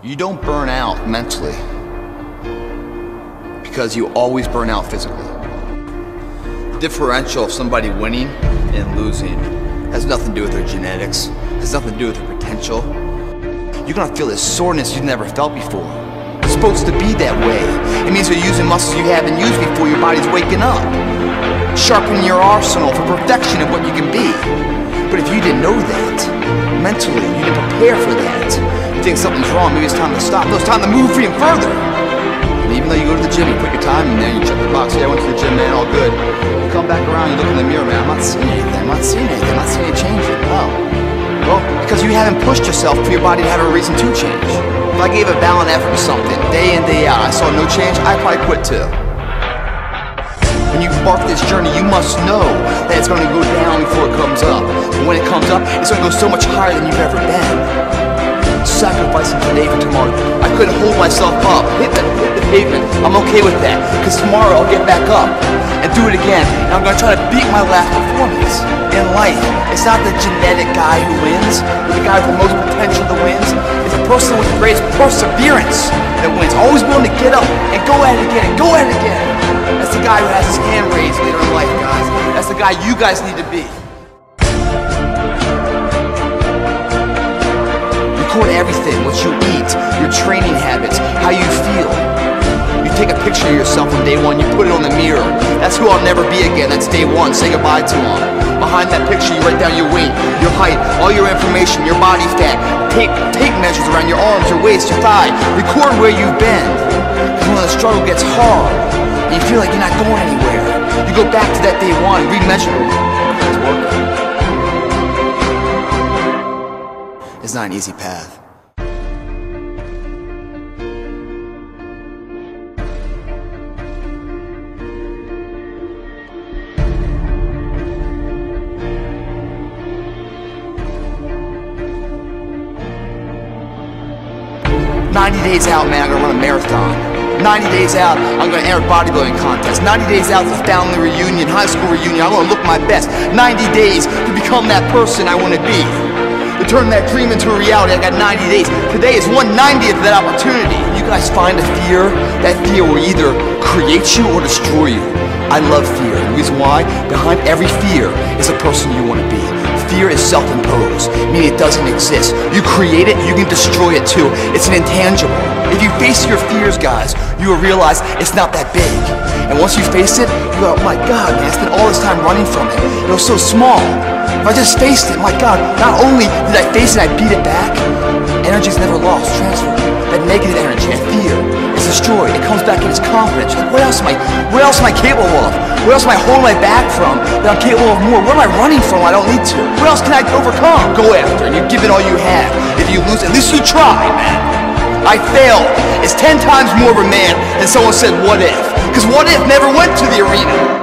You don't burn out mentally because you always burn out physically. The differential of somebody winning and losing has nothing to do with their genetics, has nothing to do with their potential. You're gonna feel this soreness you've never felt before. It's supposed to be that way. It means you're using muscles you haven't used before. Your body's waking up, sharpening your arsenal for perfection of what you can be. But if you didn't know that, mentally, you didn't prepare for that, you think something's wrong, maybe it's time to stop. No, it's time to move even further. And even though you go to the gym, you put your time in there, you check the box, yeah, I went to the gym, man, all good. You come back around, you look in the mirror, man, I'm not seeing anything, I'm not seeing anything, I'm not seeing any change. Oh. Well, because you haven't pushed yourself for your body to have a reason to change. If I gave a valiant effort to something, day in, day out, I saw no change, I'd probably quit too. When you embark this journey, you must know that it's going to go down before it comes up. And when it comes up, it's going to go so much higher than you've ever been. Sacrificing today for tomorrow. I couldn't hold myself up, hit the pavement. I'm okay with that, because tomorrow I'll get back up and do it again. And I'm going to try to beat my last performance. In life, it's not the genetic guy who wins, or the guy with the most potential that wins. It's the person with the greatest perseverance that wins. Always willing to get up and go at it again and go at it again. That's the guy who has his hand raised later in life, guys. That's the guy you guys need to be. Record everything, what you eat, your training habits, how you feel. You take a picture of yourself on day one, you put it on the mirror. That's who I'll never be again, that's day one, say goodbye to him. Behind that picture, you write down your weight, your height, all your information, your body fat. Tape measures around your arms, your waist, your thigh. Record where you've been. Because when the struggle gets hard, and you feel like you're not going anywhere, you go back to that day one, re-measure it. It's working. It's not an easy path. "90 days out, man, I'm gonna run a marathon. 90 days out, I'm gonna enter a bodybuilding contest. 90 days out, the family reunion, high school reunion, I'm gonna look my best. 90 days to become that person I wanna be. To turn that dream into a reality, I got 90 days. Today is 1/90th of that opportunity. You guys find a fear, that fear will either create you or destroy you. I love fear. The reason why, behind every fear is a person you wanna be. Fear is self-imposed, meaning it doesn't exist. You create it, you can destroy it too. It's an intangible. If you face your fears, guys, you will realize it's not that big. And once you face it, you go, oh my God, man, I spent all this time running from it. It was so small. If I just faced it, my God, not only did I face it, I beat it back. Energy's never lost, transferred. That negative energy, that fear, is destroyed. It comes back in its confidence. You're like, what else am I capable of? What else am I holding my back from that I'm capable of more? What am I running from I don't need to? What else can I overcome? Go after, and you give it all you have. If you lose, at least you try, man. I failed. It's 10 times more of a man than someone said, what if? Because what if never went to the arena.